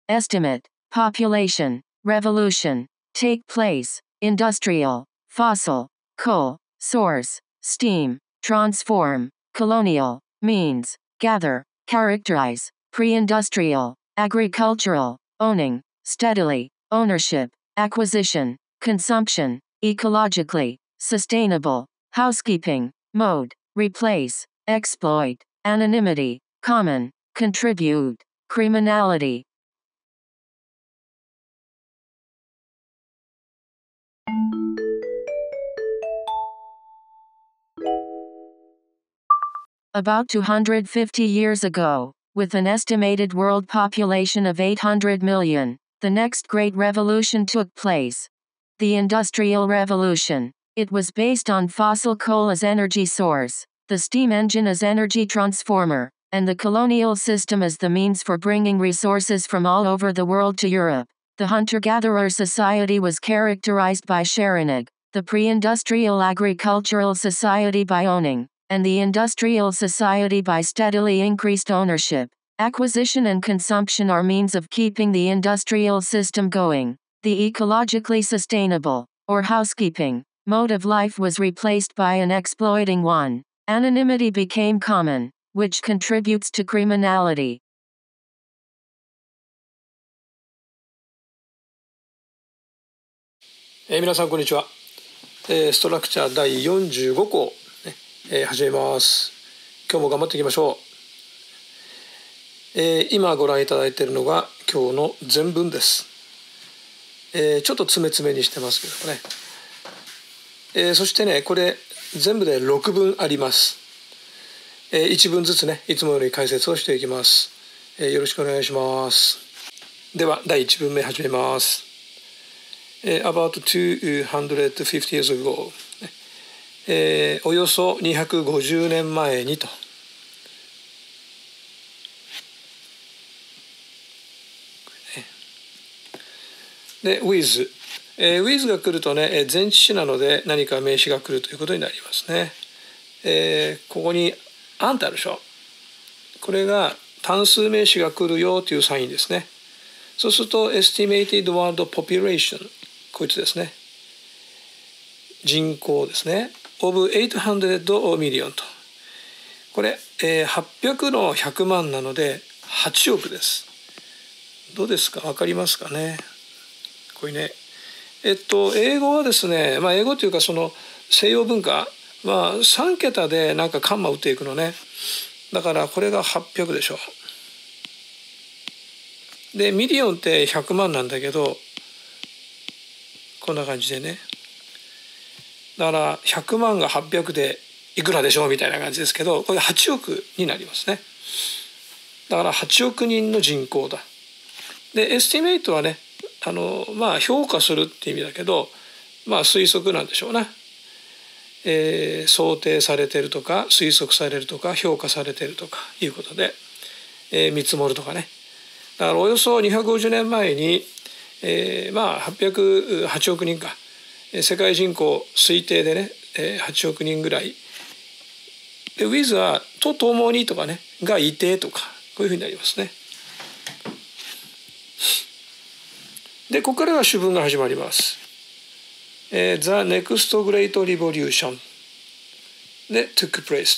estimate, population, revolution, take place, industrial, fossil, coal, source, steam, transform, colonial, means, gather, characterize, pre-industrial, agricultural, owning, steadily, ownership, acquisition, consumption, ecologically, sustainable, housekeeping, mode, replace, exploit, anonymity, common, contribute, criminality. About 250 years ago, with an estimated world population of 800 million, the next great revolution took place. The Industrial Revolution. It was based on fossil coal as energy source, the steam engine as energy transformer, and the colonial system as the means for bringing resources from all over the world to Europe. The hunter-gatherer society was characterized by sharing, the pre-industrial agricultural society by owning, and the industrial society by steadily increased ownership. Acquisition and consumption are means of keeping the industrial system going. The ecologically sustainable, or housekeeping, mode of life was replaced by an exploiting one. Anonymity became common, which contributes to criminality. 皆さんこんにちは。ストラクチャー第45項、始めます。今日も頑張っていきましょう。今ご覧いただいているのが今日の全文です。ちょっと詰め詰めにしてますけどもね。そしてね、これ全部で6文あります。1文ずつね、いつもより解説をしていきます。よろしくお願いします。では第1文目始めます。About 250 years ago、およそ250年前にと。で、with。with が来るとね、前置詞なので何か名詞が来るということになりますね。ここにあんたあるでしょ。これが単数名詞が来るよというサインですね。そうすると estimated world population、こいつですね。人口ですね。of 800 million と。これ、800の100万なので8億です。どうですか、わかりますかね。これね。英語はですね、英語というかその西洋文化、3桁でなんかカンマ打っていくのね。だからこれが800でしょ。で、ミリオンって100万なんだけど、こんな感じでね。だから100万が800でいくらでしょうみたいな感じですけど、これ8億になりますね。だから8億人の人口だ。で、エスティメイトはね、評価するって意味だけど、推測なんでしょうね。想定されてるとか推測されるとか評価されてるとかいうことで、見積もるとかね。だからおよそ250年前に、808億人か、世界人口推定でね、8億人ぐらいで、with はとともにとかねがいてとか、こういうふうになりますね。で、ここからが主文が始まります。The next great revolution で took place と。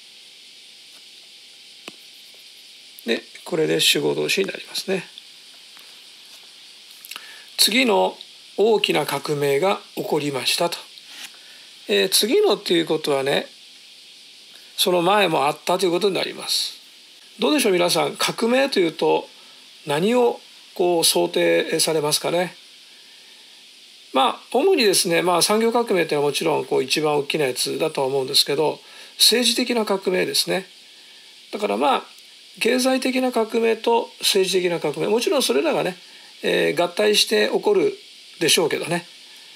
で、これで主語動詞になりますね。次の大きな革命が起こりましたと。次のっていうことはね、その前もあったということになります。どうでしょう皆さん、革命というと何を想定されますかね。主にですね、産業革命というのはもちろん一番大きなやつだとは思うんですけど、政治的な革命ですね。だから経済的な革命と政治的な革命、もちろんそれらがね、合体して起こるでしょうけどね。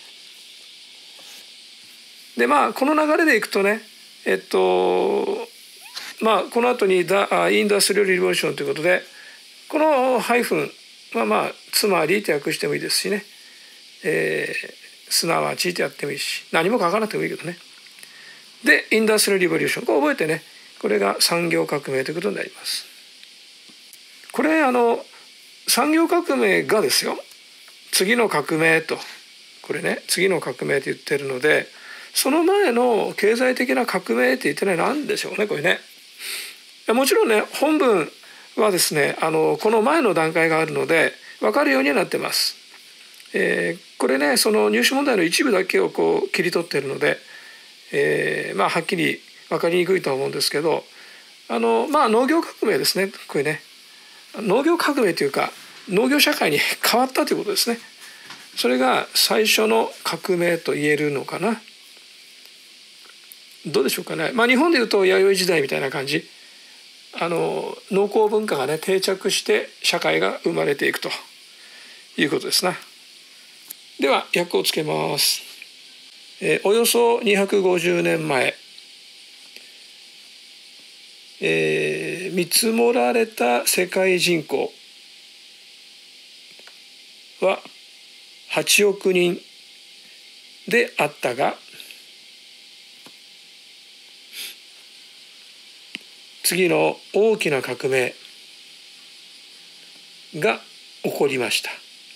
でこの流れでいくとね、この後に The Industrial Revolution ということで、このハイフンつまりと訳してもいいですしね、すなわちとやってもいいし、何も書かなくてもいいけどね。で、インダストリアルリボリューション、これ覚えてね、これが産業革命ということになります。これ産業革命がですよ、次の革命と、これね、次の革命って言ってるので、その前の経済的な革命って言って何でしょうね、これね。もちろんね、本文はですね、この前の段階があるので分かるようになってます。これね、その入試問題の一部だけをこう切り取っているので、はっきり分かりにくいとは思うんですけど、農業革命ですね、これね。農業革命というか農業社会に変わったということですね。それが最初の革命と言えるのかな。どうでしょうかね。日本でいうと弥生時代みたいな感じ。農耕文化がね定着して社会が生まれていくということですな。では訳をつけます。およそ250年前、見積もられた世界人口は8億人であったが、次の大きな革命が起こりました。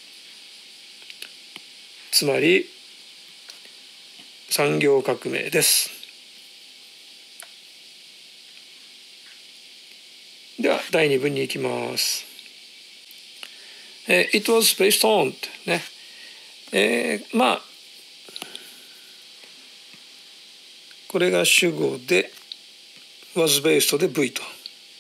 つまり産業革命です。では第2文に行きます。It was based on ね、これが主語で was based で V と。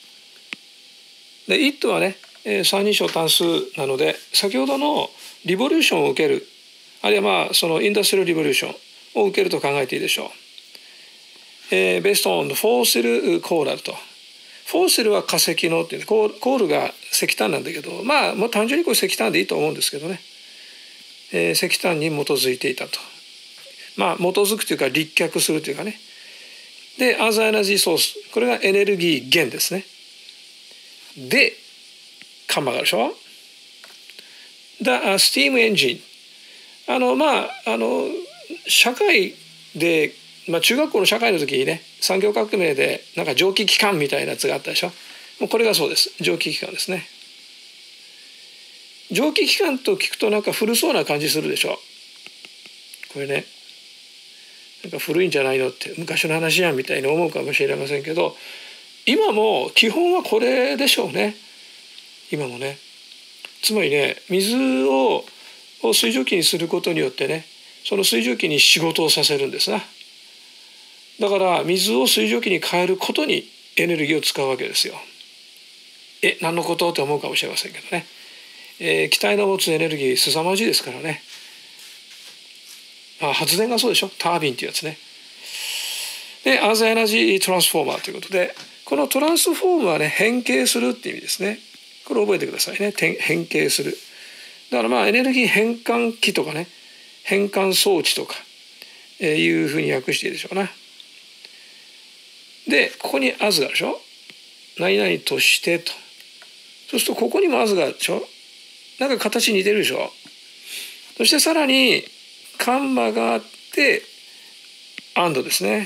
で It はね、三人称単数なので、先ほどのリボリューションを受ける、あるいはそのインダストリアルリボリューションを受けると考えていいでしょう。based on fossil coal と。フォーシルは化石のっていう、コールが石炭なんだけど、もう単純にこれ石炭でいいと思うんですけどね、石炭に基づいていたと。基づくというか立脚するというかね。で、as energy source、これがエネルギー源ですね。で、カンマがあるでしょ。The steam engine。社会で、中学校の社会の時にね、産業革命でなんか蒸気機関みたいなやつがあったでしょ。もうこれがそうです。蒸気機関ですね。蒸気機関と聞くとなんか古そうな感じするでしょ。これね、なんか古いんじゃないのって昔の話やんみたいに思うかもしれませんけど、今も基本はこれでしょうね。今もね。つまりね、水を水蒸気にすることによってね、その水蒸気に仕事をさせるんですな。だから水を水蒸気に変えることにエネルギーを使うわけですよ。何のことって思うかもしれませんけどね。気体の持つエネルギー凄まじいですからね。発電がそうでしょ。タービンっていうやつね。で、as energy transformer ということで、このトランスフォームはね、変形するっていう意味ですね。これ覚えてくださいね。変形する。だからエネルギー変換器とかね、変換装置とか、いうふうに訳していいでしょうな。で、ここに as があるでしょ。何々としてと。そうするとここにも as があるでしょ。なんか形似てるでしょ。そしてさらにカンマがあってandですね。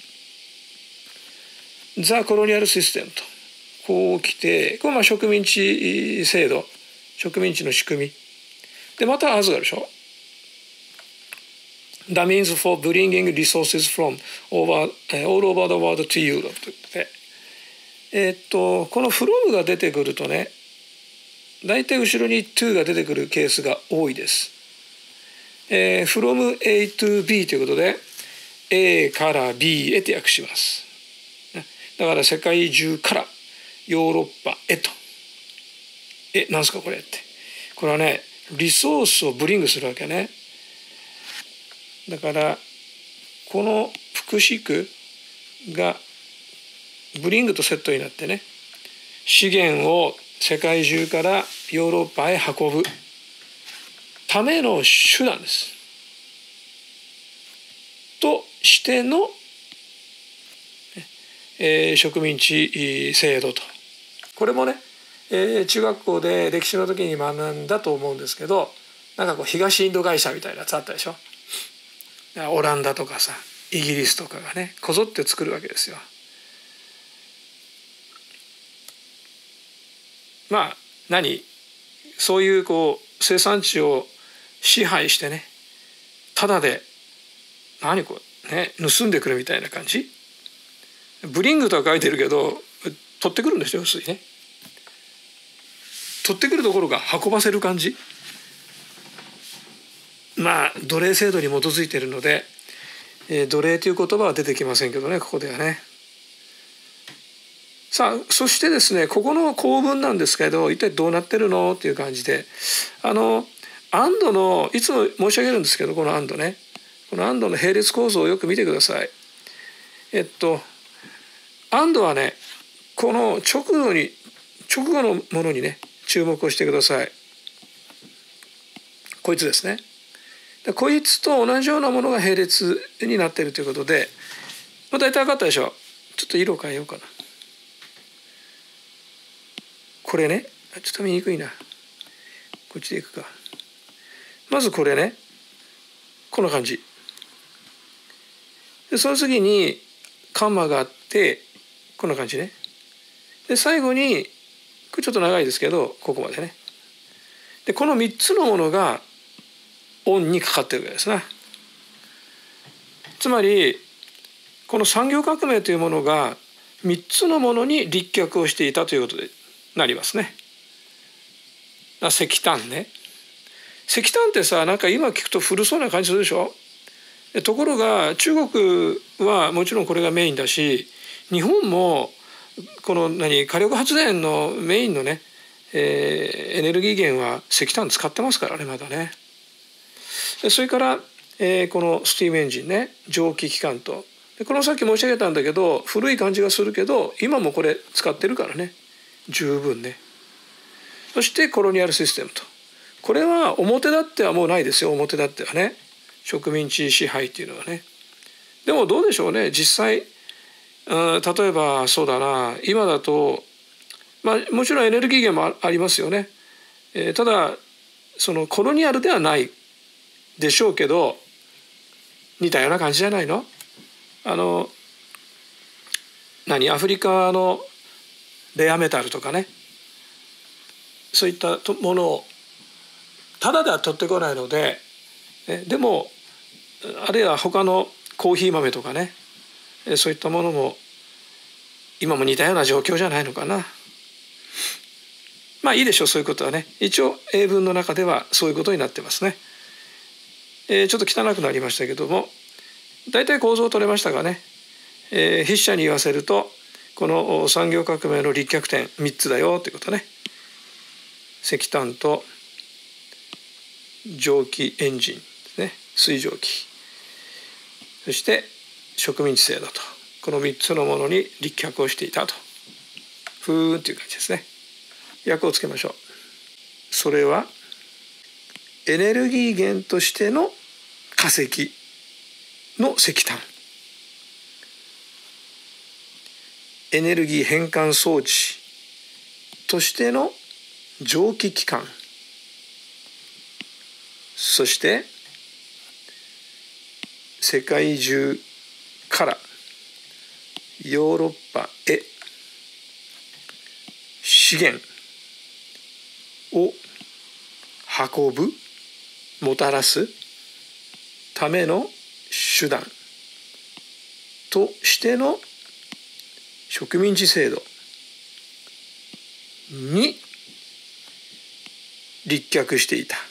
ザ・コロニアルシステムとこう来て、これは植民地制度、植民地の仕組みで、また as があるでしょ。That means for bringing resources from all over the world to Europe ということで、この from が出てくるとね、大体後ろに to が出てくるケースが多いです。from A to B ということで A から B へと訳します。だから世界中からヨーロッパへと。なんすかこれって。これはね、リソースをブリングするわけね。だからこの副詞句がブリングとセットになってね、資源を世界中からヨーロッパへ運ぶための手段です。としての、植民地制度と。これもね、中学校で歴史の時に学んだと思うんですけど、なんかこう東インド会社みたいなやつあったでしょ。オランダとかさ、イギリスとかがね、こぞって作るわけですよ。 そういう生産地を支配してね、ただで盗んでくるみたいな感じ。ブリングとは書いてるけど取ってくるんですよ、要するにね。取ってくるところが運ばせる感じ。奴隷制度に基づいているので、奴隷という言葉は出てきませんけどね、ここではね。さあ、そしてですね、ここの構文なんですけど、一体どうなってるのっていう感じで、アンドのいつも申し上げるんですけど、このアンドね、このアンドの並列構造をよく見てください。アンドはね、この直後のものにね注目をしてください。こいつですね。こいつと同じようなものが並列になっているということで、大体分かったでしょ。ちょっと色を変えようかな。これね、ちょっと見にくいな。こっちでいくか。まずこれね、こんな感じで、その次にカンマがあって、こんな感じね。で最後にこれちょっと長いですけど、ここまでね。でこの3つのものがオンにかかってるわけですね。つまりこの産業革命というものが3つのものに立脚をしていたということでなりますね。石炭ね。石炭ってさ、なんか今聞くと古そうな感じするでしょ。ところが中国はもちろんこれがメインだし、日本もこの火力発電のメインのね、エネルギー源は石炭使ってますからね、まだね。それから、このスティームエンジンね、蒸気機関と、このさっき申し上げたんだけど古い感じがするけど、今もこれ使ってるからね、十分ね。そしてコロニアルシステムと、これは表立ってはもうないですよ。表立ってはね、植民地支配っていうのはね。でもどうでしょうね、実際。例えばそうだな、今だともちろんエネルギー源もありますよね。ただそのコロニアルではないでしょうけど、似たような感じじゃないの。アフリカのレアメタルとかね、そういったものをただでは取ってこないので、でもあるいは他のコーヒー豆とかね、そういったものも今も似たような状況じゃないのかな。いいでしょう、そういうことはね。一応英文の中ではそういうことになってますね。ちょっと汚くなりましたけども、大体構造を取れましたがね。筆者に言わせると、この産業革命の立脚点3つだよということね。石炭と蒸気エンジンですね、水蒸気、そして植民地制度と、この3つのものに立脚をしていたと。ふーんという感じですね。訳をつけましょう。それはエネルギー源としての化石の石炭、エネルギー変換装置としての蒸気機関、そして世界中からヨーロッパへ資源を運ぶ、もたらすための手段としての植民地制度に立脚していた。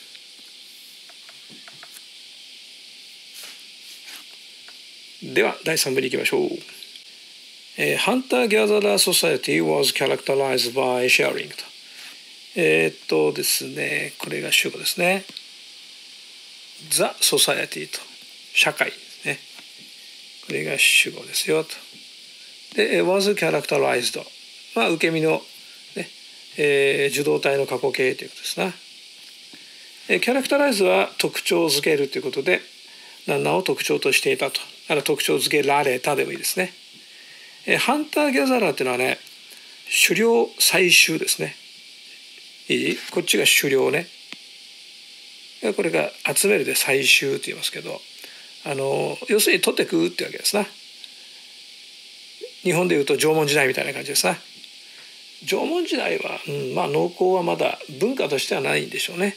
では第3部に行きましょう。Hunter-gatherer society was characterized by sharing と。ですね、これが主語ですね。The society と、社会ですね。これが主語ですよと。で、was characterized。受け身の、ね、受動体の過去形ということですな。characterize は特徴づけるということで、何々を特徴としていたと。特徴づけられたでもいいですね。ハンターギャザラーっていうのはね、狩猟採集ですね。いい？こっちが狩猟ね。これが集めるで採集って言いますけど、要するに取って食うってわけですな。日本でいうと縄文時代みたいな感じですな。 縄文時代は、農耕はまだ文化としてはないんでしょうね。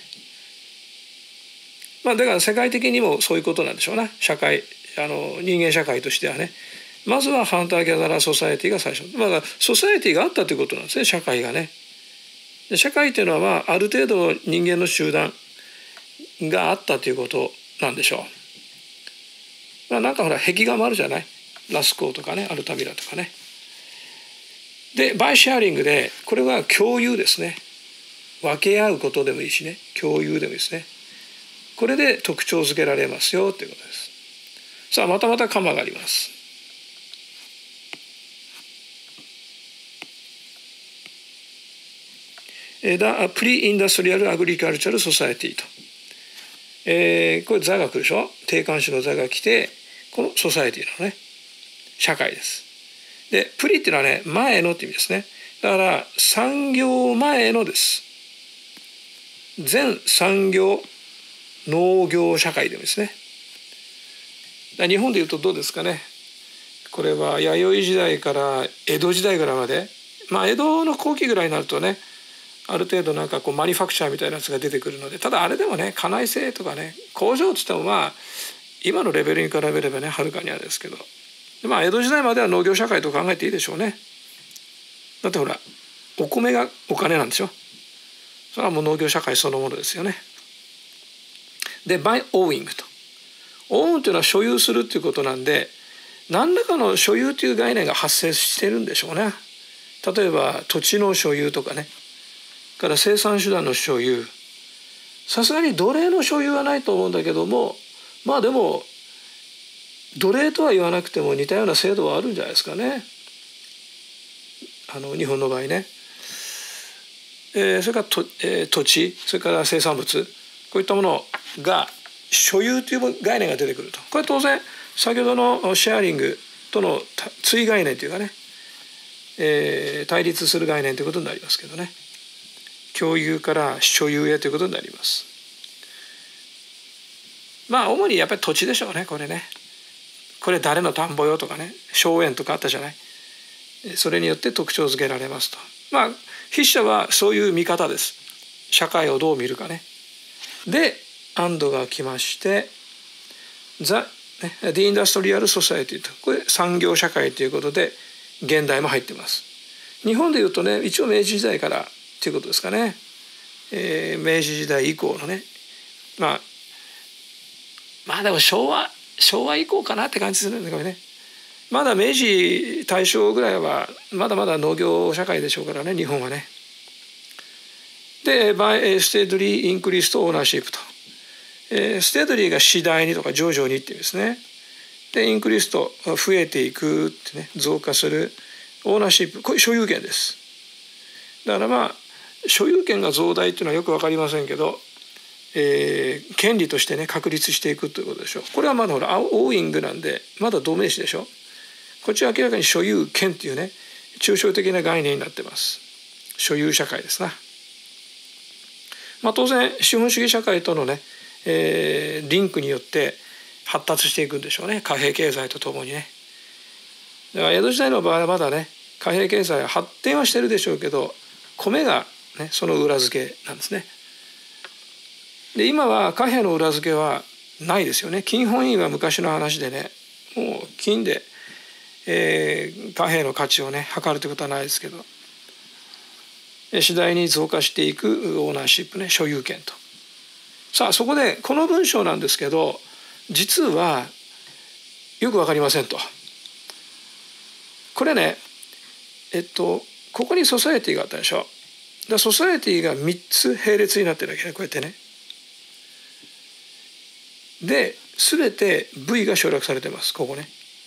だから世界的にもそういうことなんでしょうな。人間社会としてはね。まずはハンターギャザラーソサエティが最初。ソサエティがあったということなんですね、社会がね。社会というのは、ある程度人間の集団があったということなんでしょう。なんかほら壁画もあるじゃない。ラスコーとかね、アルタビラとかね。でバイシェアリングでこれは共有ですね。分け合うことでもいいしね、共有でもいいですね。これで特徴づけられますよということです。さあまたカマがあります。プリインダストリアルアグリカルチャルソサエティと、これ座が来るでしょ。定冠詞の座が来て、このソサエティのね社会です。でプリっていうのはね、前のって意味ですね。だから産業前のです。全産業農業社会でもですね。日本でいうとどうですかね。これは弥生時代から江戸時代ぐらいまで、江戸の後期ぐらいになるとね、ある程度なんかこうマニファクチャーみたいなやつが出てくるので、ただあれでもね、家内製とかね、工場っつっても今のレベルに比べればね、はるかにあれですけど、江戸時代までは農業社会と考えていいでしょうね。だってほらお米がお金なんでしょ。それはもう農業社会そのものですよね。でby owing と、own というのは所有するということなんで、何らかの所有という概念が発生してるんでしょうね。例えば土地の所有とかね、から生産手段の所有、さすがに奴隷の所有はないと思うんだけども、でも奴隷とは言わなくても似たような制度はあるんじゃないですかね。日本の場合ね。それから土地、それから生産物、こういったものが所有という概念が出てくると。これ当然先ほどのシェアリングとの対概念というかね、対立する概念ということになりますけどね。共有から所有へということになります。主にやっぱり土地でしょうね、これね。これ誰の田んぼよとかね、荘園とかあったじゃない。それによって特徴づけられますと。筆者はそういう見方です。社会をどう見るかね。で、アンドが来まして、The Industrial Society と、これ産業社会ということで、現代も入ってます。日本でいうとね、一応明治時代からということですかね。明治時代以降のね、でも昭和以降かなって感じするんだけどね。まだ明治大正ぐらいはまだまだ農業社会でしょうからね、日本はね。で、by steadily increased ownership と。ステードリーが次第にとか徐々にっていうんですね。で、インクリスト増えていくってね、増加するオーナーシップ、これ所有権です。だから所有権が増大っていうのはよく分かりませんけど、権利としてね確立していくということでしょう。これはまだほらオーイングなんでまだ同名詞でしょ。こっちは明らかに所有権っていうね抽象的な概念になってます。所有社会ですな。当然資本主義社会とのね、リンクによって発達していくんでしょうね、貨幣経済とともにね。だから江戸時代の場合はまだね貨幣経済は発展はしてるでしょうけど、米がねその裏付けなんですね。で今は貨幣の裏付けはないですよね。金本位は昔の話でね、もう金で、貨幣の価値をね測るということはないですけど、次第に増加していくオーナーシップね、所有権と。さあそこでこの文章なんですけど、実はよく分かりませんと。これねここにソサエティがあったでしょ。だソサエティが3つ並列になってるわけね、こうやってね。で全て V が省略されてます、ここね。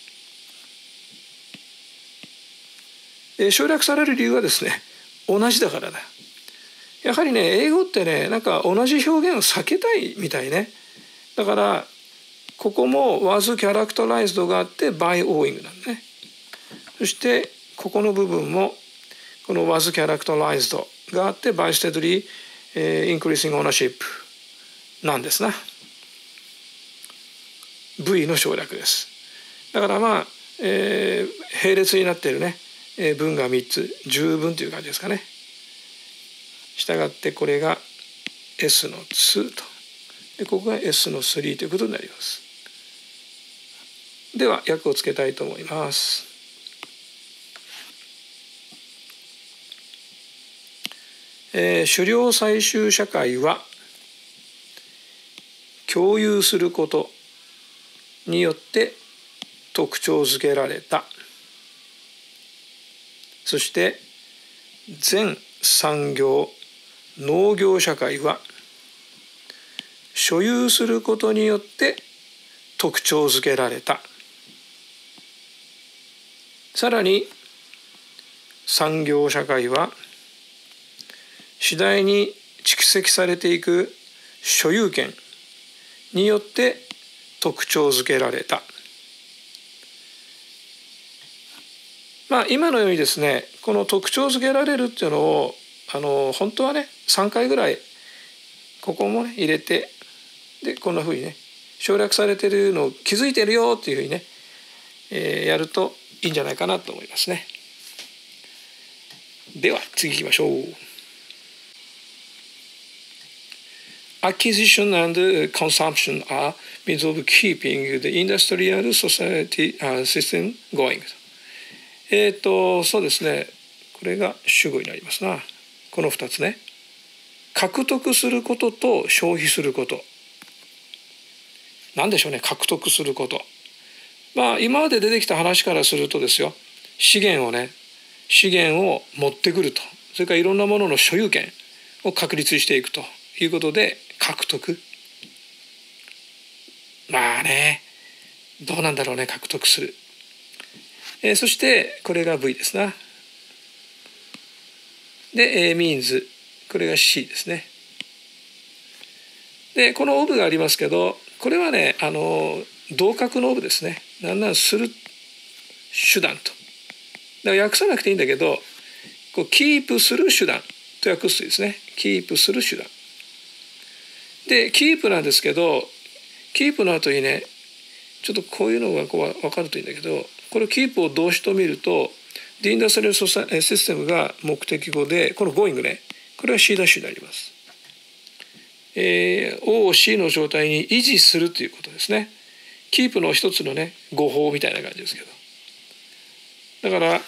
省略される理由はですね、同じだからだ。やはりね英語ってねなんか同じ表現を避けたいみたいね。だからここも was characterized があって by owing なんね。そしてここの部分もこの was characterized があって by steadily increasing ownership なんですな。V の省略です。だから並列になっているね分が3つ、十分という感じですかね。したがってこれが S の2と。でここが S の3ということになります。では訳をつけたいと思います。狩猟採集社会は共有することによって特徴づけられた。そして全産業農業社会は所有することによって特徴づけられた。さらに産業社会は次第に蓄積されていく所有権によって特徴づけられた。今のようにですね、この特徴づけられるっていうのを本当はね3回ぐらいここもね入れて、でこんなふうにね省略されているのを気づいてるよっていうふうにね、やるといいんじゃないかなと思いますね。では次行きましょう。Acquisition and consumption are means of keeping the industrial society system going. そうですね。これが主語になりますな。この2つね。獲得することと消費すること。何でしょうね、獲得すること。今まで出てきた話からするとですよ、資源を持ってくると。それからいろんなものの所有権を確立していくということで獲得。どうなんだろうね、獲得する。そしてこれが V ですな。で、means これが C ですね。でこの of がありますけど、これはね同格の of ですね。なんならする手段と。だから訳さなくていいんだけど、キープする手段と訳すとですね。キープする手段。でキープなんですけど、キープの後にねちょっとこういうのが分かるといいんだけど、これキープを動詞と見ると The Industrial System が目的語で、この Going ね、これは C' になります。O を C の状態に維持するということですね。キープの一つのね語法みたいな感じですけど、だから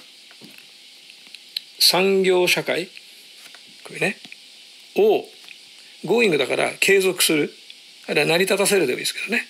産業社会これね O Going だから継続する、あるいは成り立たせるでもいいですけどね、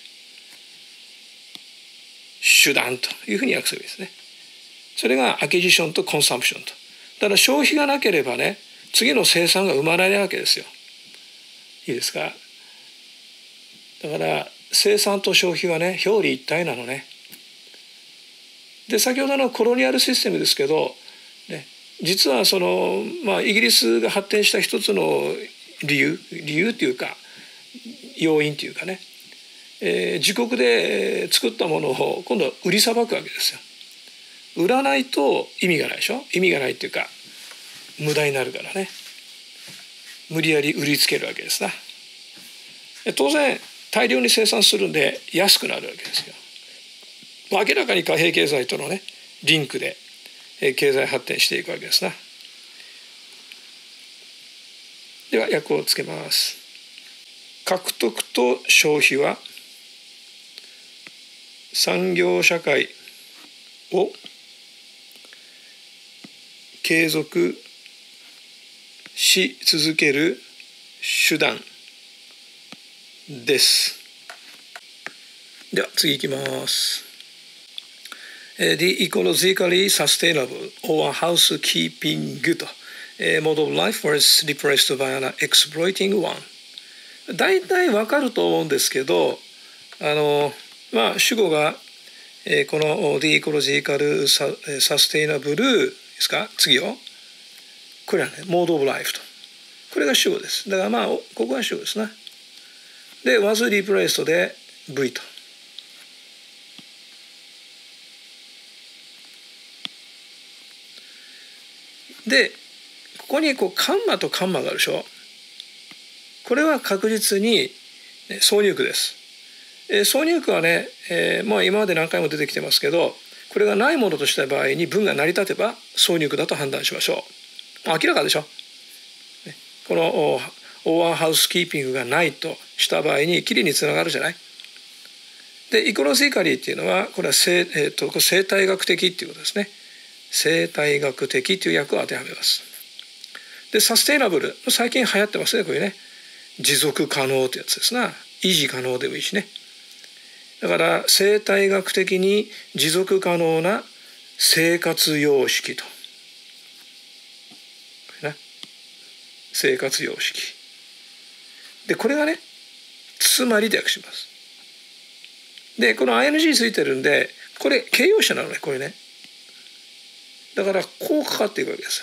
手段というふうに訳すべきですね。それがアキジションとコンサンプションと。だから消費がなければね次の生産が生まれないわけですよ。いいですか。だから生産と消費はね表裏一体なのね。で先ほどのコロニアルシステムですけど、ね、実はイギリスが発展した一つの理由というか要因というかね、自国で作ったものを今度は売りさばくわけですよ。売らないと意味がないでしょ。意味がないっていうか無駄になるからね、無理やり売りつけるわけですな。当然大量に生産するんで安くなるわけですよ。明らかに貨幣経済とのねリンクで経済発展していくわけですな。では訳をつけます。獲得と消費は産業社会を継続し続ける手段です。では次いきます。The ecologically sustainable or housekeeping good mode of life was replaced by an exploiting one。大体わかると思うんですけど、主語が、この The ecological sustainable ですか、次をこれはね mode of life と、これが主語です。だからここが主語ですね。で was replaced で V と。でここにカンマとカンマがあるでしょ。これは確実に挿入句です。挿入句はね、今まで何回も出てきてますけど、 これがないものとした場合に文が成り立てば挿入句だと判断しましょう。明らかでしょ。このオーアーハウスキーピングがないとした場合にきりにつながるじゃない。でイコロジカリーっていうのはこれは生態学的っていうことですね。生態学的という訳を当てはめます。でサステイナブル最近流行ってますねこれね。持続可能ってやつですな。維持可能でもいいしね。だから生態学的に持続可能な生活様式と、生活様式でこれがねつまりで訳します。でこの ING ついてるんでこれ形容詞なのねこれね。だからこうかかっていくわけです。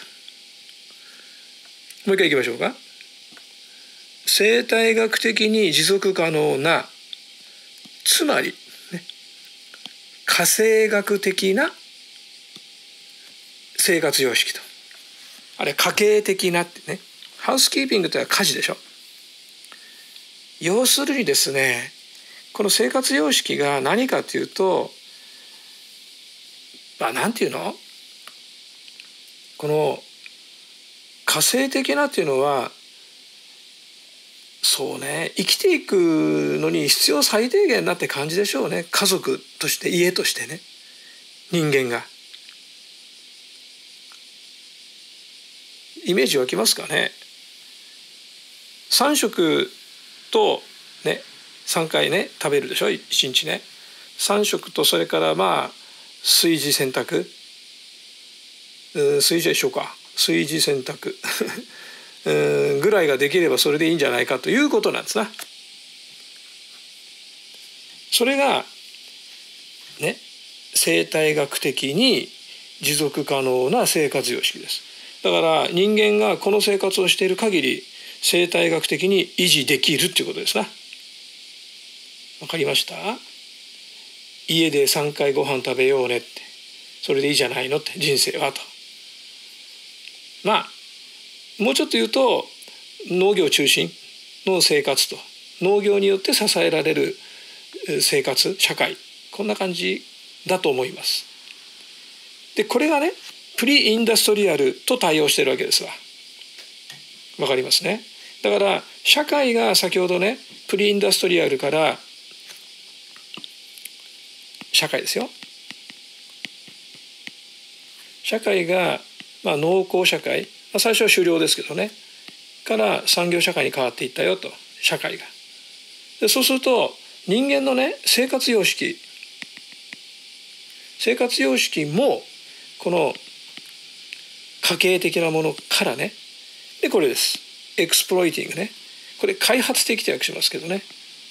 もう一回いきましょうか。生態学的に持続可能なつまり、ね、家政学的な生活様式と。あれ家計的なってね。ハウスキーピングというのは家事でしょ。要するにですねこの生活様式が何かというとなんていうのこの家政的なっていうのはそうね生きていくのに必要最低限なって感じでしょうね。家族として家としてね人間がイメージ湧きますかね。3食とね3回ね食べるでしょ1日ね。3食とそれから炊事洗濯炊事は一緒か炊事洗濯ぐらいができればそれでいいんじゃないかということなんですな。それがね生態学的に持続可能な生活様式です。だから人間がこの生活をしている限り生態学的に維持できるっていうことですな。わかりました？家で3回ご飯食べようねってそれでいいじゃないのって人生はと。もうちょっと言うと農業中心の生活と農業によって支えられる生活社会こんな感じだと思います。でこれがねプリインダストリアルと対応しているわけですわ。わかりますね。だから社会が先ほどねプリインダストリアルから社会ですよ。社会が農耕社会、最初は狩猟ですけどねから産業社会に変わっていったよと社会が。でそうすると人間のね生活様式もこの家計的なものからねでこれですエクスプロイティングねこれ開発的と訳しますけどね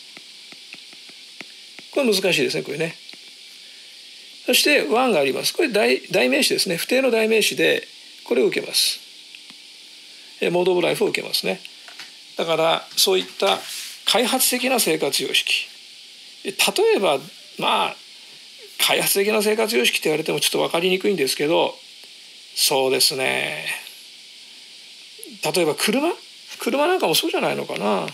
これ難しいですねこれね。そしてワンがあります。これ代名詞ですね。不定の代名詞でこれを受けます。モードオブライフを受けますね。だからそういった開発的な生活様式例えば開発的な生活様式って言われてもちょっと分かりにくいんですけどそうですね例えば車なんかもそうじゃないのかな。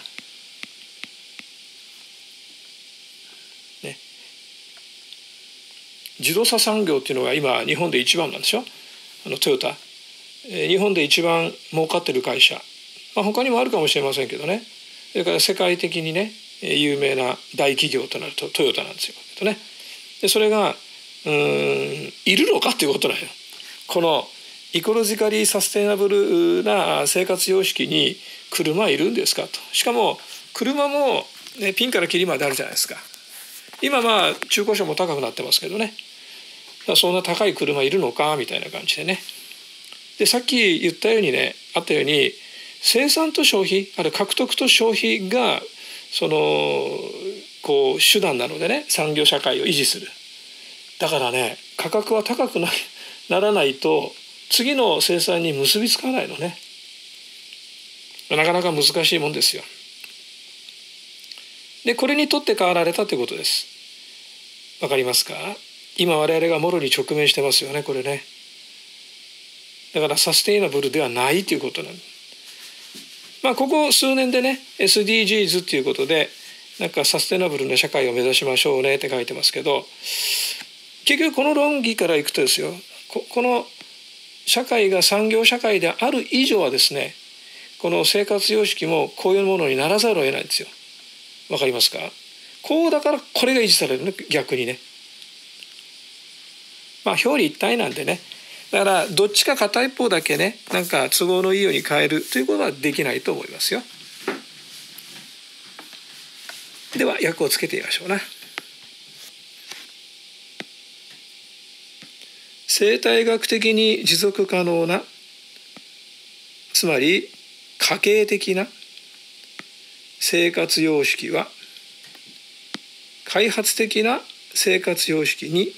自動車産業っていうのが今日本で一番なんですよ。トヨタ日本で一番儲かってる会社、他にもあるかもしれませんけどね。それから世界的にね有名な大企業となるとトヨタなんですよ。でそれがいるのかっていうことなんよ。このイコロジカリーサステイナブルな生活様式に車いるんですかと。しかも車も、ピンからキリまであるじゃないですか。今中古車も高くなってますけどねそんな高い車いるのかみたいな感じでね。でさっき言ったようにねあったように生産と消費あるいは獲得と消費が手段なのでね産業社会を維持する。だからね価格は高くならないと次の生産に結びつかないのね。なかなか難しいもんですよ。でこれにとって変わられたということです。わかりますか？今我々がもろに直面してますよねこれね。だからサステイナブルではないということなんです。ここ数年でね SDGs っていうことでサステイナブルな社会を目指しましょうねって書いてますけど結局この論議からいくとですよ、この社会が産業社会である以上はですね、この生活様式もこういうものにならざるを得ないんですよ。わかりますか？こうだからこれが維持されるね、逆にね。表裏一体なんでね。だからどっちか片一方だけね、なんか都合のいいように変えるということはできないと思いますよ。では訳をつけてみましょうな。生態学的に持続可能な、つまり家系的な生活様式は開発的な生活様式に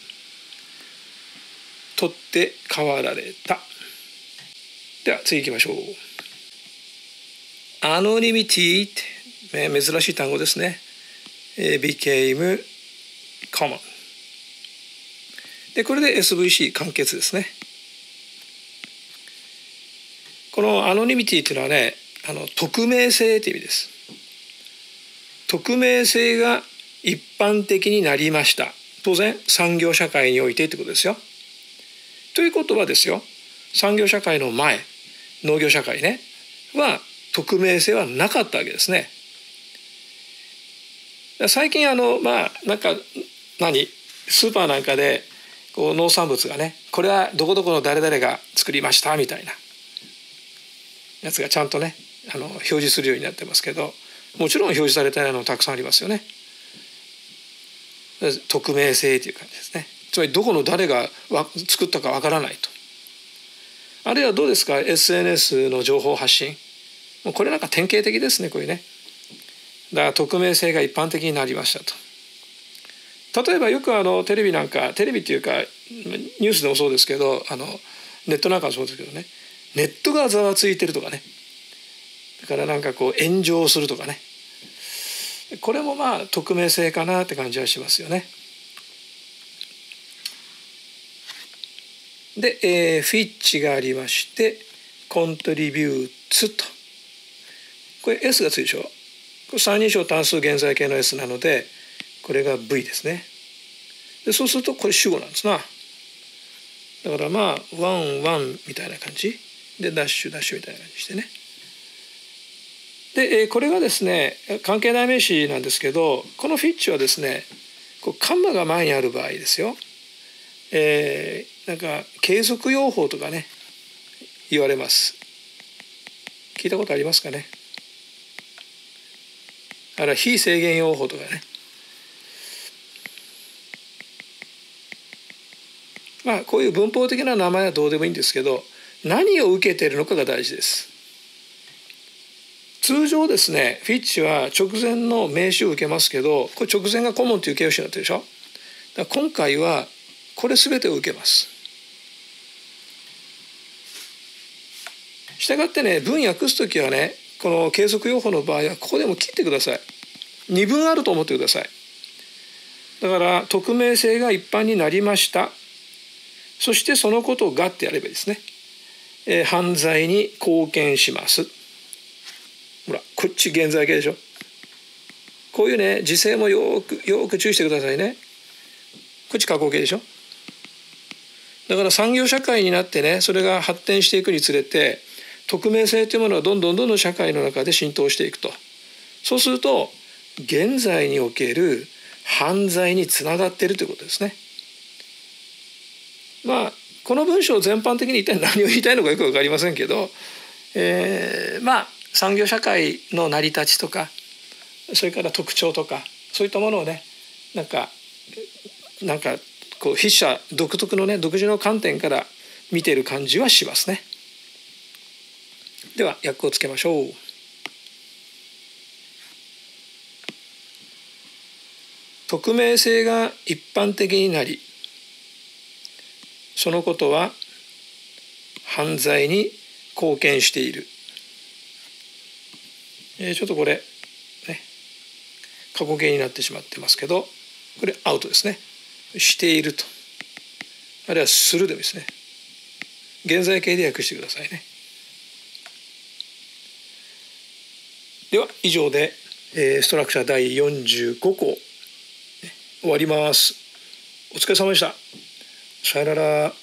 とって変わられた。では次行きましょう。アノニミティって珍しい単語ですね。became common。でこれで SVC 完結ですね。このアノニミティというのはね、匿名性という意味です。匿名性が一般的になりました。当然産業社会においてということですよ。ということはですよ、産業社会の前、農業社会ねは匿名性はなかったわけですね。最近なんかスーパーなんかでこう農産物がね、これはどこどこの誰々が作りましたみたいなやつがちゃんとね表示するようになってますけど、もちろん表示されてないのたくさんありますよね。匿名性という感じですね。つまりどこの誰が作ったかわからないと。あるいはどうですか、 SNS の情報発信、もうこれなんか典型的ですね、こういうね。だから匿名性が一般的になりましたと。例えばよくテレビなんか、テレビっていうかニュースでもそうですけど、ネットなんかもそうですけどね、ネットがざわついてるとかね、だからなんかこう炎上するとかね、これも匿名性かなって感じはしますよね。で、フィッチがありまして、コントリビューツと、これ S がついでしょ。これ三人称単数現在形の S なので、これが V ですね。でそうするとこれ主語なんですな。だからワンワンみたいな感じでダッシュダッシュみたいな感じしてね。でこれがですね関係代名詞なんですけど、このフィッチはですね、こうカンマが前にある場合ですよ。なんか継続用法とかね言われます。聞いたことありますかね。あるいは非制限用法とかね。こういう文法的な名前はどうでもいいんですけど、何を受けているのかが大事です。通常ですね、フィッチは直前の名詞を受けますけど、これ直前がコモンという形容詞になってるでしょ。だから今回はこれ全てを受けます。したがってね、文訳すときはね、この継続用法の場合はここでも切ってください。二分あると思ってください。だから匿名性が一般になりました。そしてそのことがってやればいいですね。犯罪に貢献します。ほら、こっち現在形でしょ。こういうね、時制もよく注意してくださいね。こっち過去形でしょ。だから産業社会になってね、それが発展していくにつれて、匿名性というものはどんどん社会の中で浸透していくと。そうすると、現在における犯罪につながっているということですね。この文章全般的に一体何を言いたいのかよく分かりませんけど、産業社会の成り立ちとか、それから特徴とか、そういったものをね、なんかこう筆者独特のね、独自の観点から見ている感じはしますね。では訳をつけましょう。匿名性が一般的になり、そのことは犯罪に貢献している。ちょっとこれね、過去形になってしまってますけど、これアウトですね。していると、あるいはするでもですね。現在形で訳してくださいね。では以上で、ストラクチャー第45項、終わります。 お疲れ様でした。さよなら。